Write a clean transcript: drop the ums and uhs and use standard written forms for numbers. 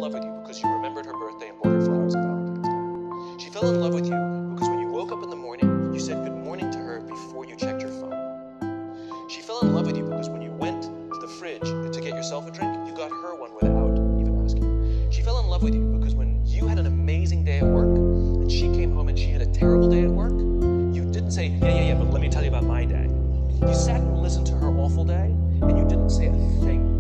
love with you because you remembered her birthday and bought her flowers on Valentine's Day. She fell in love with you because when you woke up in the morning, you said good morning to her before you checked your phone. She fell in love with you because when you went to the fridge to get yourself a drink, you got her one without even asking. She fell in love with you because when you had an amazing day at work and she came home and she had a terrible day at work, you didn't say, yeah, but let me tell you about my day. You sat and listened to her awful day and you didn't say a thing